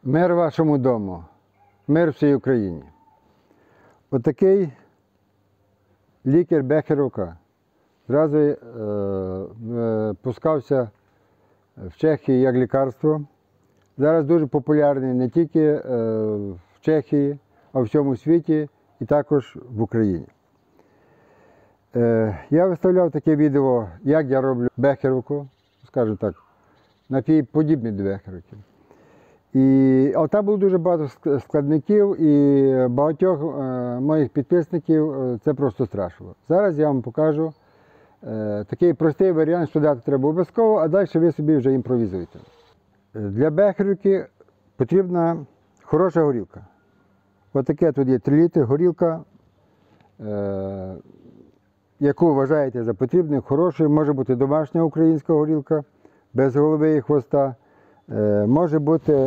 Мир вашому дому, мир всій Україні. Отакий лікар Бехеровка зразу пускався в Чехії як лікарство. Зараз дуже популярний не тільки в Чехії, а в всьому світі і також в Україні. Я виставляв таке відео, як я роблю Бехеровку, скажу так, напій подібний до Бехеровки. Але там було дуже багато складників і багатьох моїх підписників це просто страшило. Зараз я вам покажу такий простий варіант, що дати треба обов'язково, а далі ви собі вже імпровізуєте. Для Бехеровки потрібна хороша горілка. Ось таке тут є 3 літри горілка, яку вважаєте за потрібною, хорошою. Може бути домашня українська горілка, без голови і хвоста. Може бути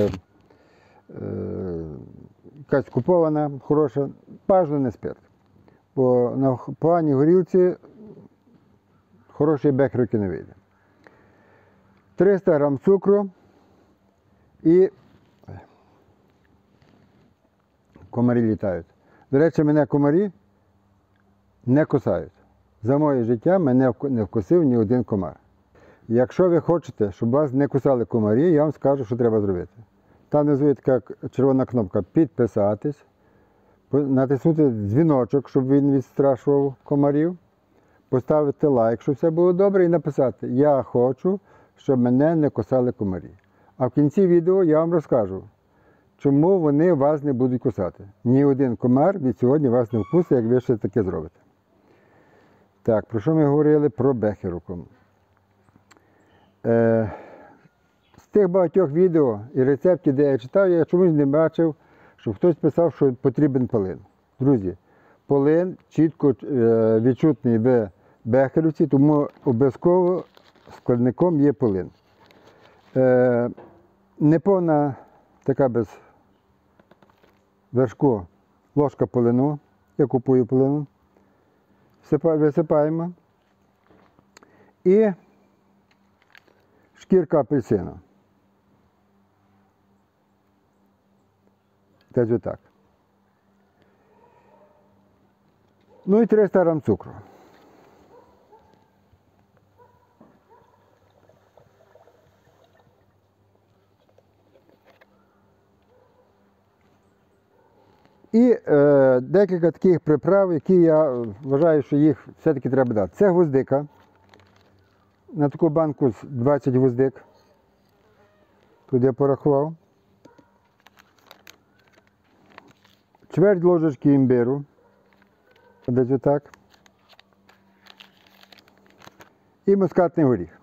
якась купована, хороша, бажано не спирт. Бо на поганій горілці хорошої Бехеровки не вийде. 300 грам цукру і комарі літають. До речі, мене комарі не кусають. За моє життя мене не вкусив ні один комар. Якщо ви хочете, щоб вас не кусали комарі, я вам скажу, що треба зробити. Там внизу є така червона кнопка «Підписатись», натиснути дзвіночок, щоб він відстрашував комарів, поставити лайк, щоб все було добре, і написати «Я хочу, щоб мене не кусали комарі». А в кінці відео я вам розкажу, чому вони вас не будуть кусати. Ні один комар від сьогодні вас не вкусить, як ви ще таке зробите. Так, про що ми говорили? Про Бехеровку. З тих багатьох відео і рецептів, де я читав, я чомусь не бачив, щоб хтось писав, що потрібен полин. Друзі, полин чітко відчутний в Бехеровці, тому обов'язково складником є полин. Неповна така без вершку ложка полину, я купую полину, висипаємо і шкірка апельсину. Десь отак. Ну і 300 грам цукру. І декілька таких приправ, які я вважаю, що їх все-таки треба дати. Це гвоздика. На таку банку 20 гвоздик. Тут я порахував. Чверть ложечки імбиру. Десь отак. І мускатний горіх.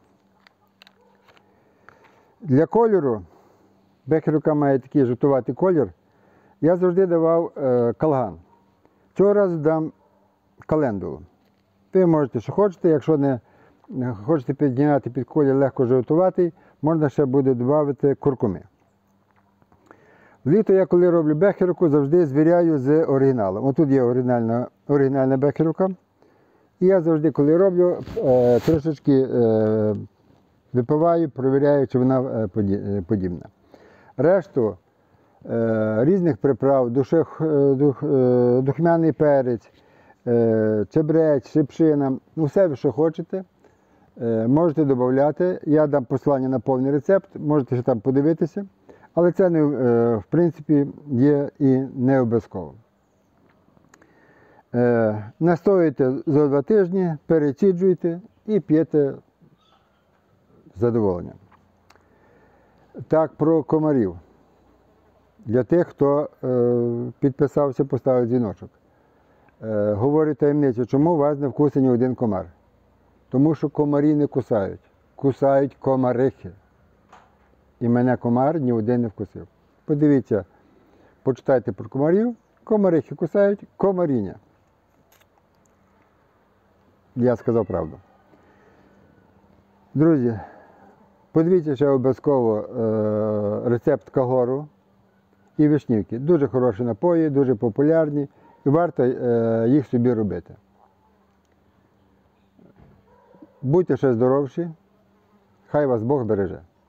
Для кольору, Бехеровка має такий жовтуватий колір, я завжди давав калган. Цього разу дам календулу. Ви можете, що хочете, якщо не хочете підняти під колір легко жовтуватий, можна ще буде додати куркуми. Вліто я, коли роблю Бехеровку, завжди звіряю з оригіналом. Отут є оригінальна Бехеровка. І я завжди, коли роблю, трошечки випиваю, перевіряю, чи вона подібна. Решту різних приправ, духмяний перець, чебрець, шипшина, ну все, що хочете, можете додати. Я дам посилання на повний рецепт, можете ще там подивитися, але це, в принципі, є і не обов'язково. Настоюєте за 2 тижні, переціджуєте і п'єте з задоволенням. Так, про комарів. Для тих, хто підписався, поставив дзвіночок. Говорю таємницю, чому вас не вкусить ні один комар. Тому що комарі не кусають. Кусають комарихи. І мене комар ні один не вкусив. Подивіться, почитайте про комарів. Комарихи кусають, комаріня. Я сказав правду. Друзі, подивіться ще обов'язково рецепт кагору і вишнівки. Дуже хороші напої, дуже популярні і варто їх собі робити. Будьте ще здоровші, хай вас Бог береже.